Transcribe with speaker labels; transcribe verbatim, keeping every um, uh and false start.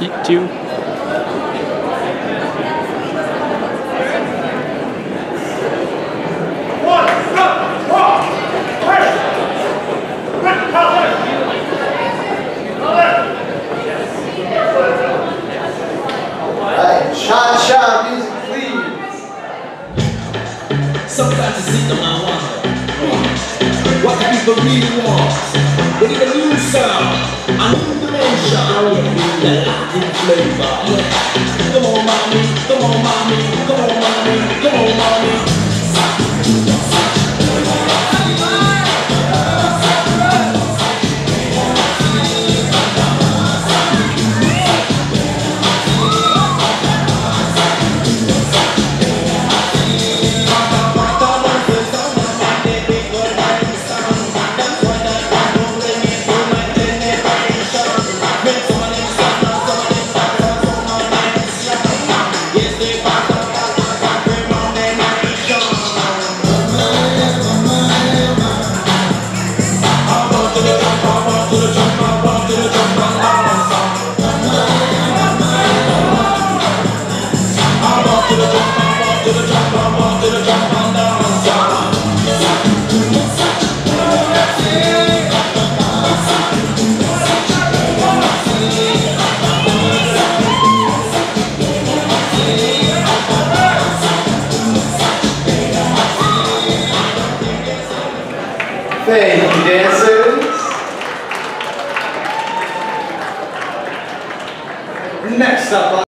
Speaker 1: Heat two.
Speaker 2: Cha-cha music, please.
Speaker 3: Sometimes it's in my wonder what the people really want. They need a new sound, a new dimension, the Latin flavor. Come on, mommy, come on, mommy, come on, mommy, come on, mommy.
Speaker 2: Thank you, dancer.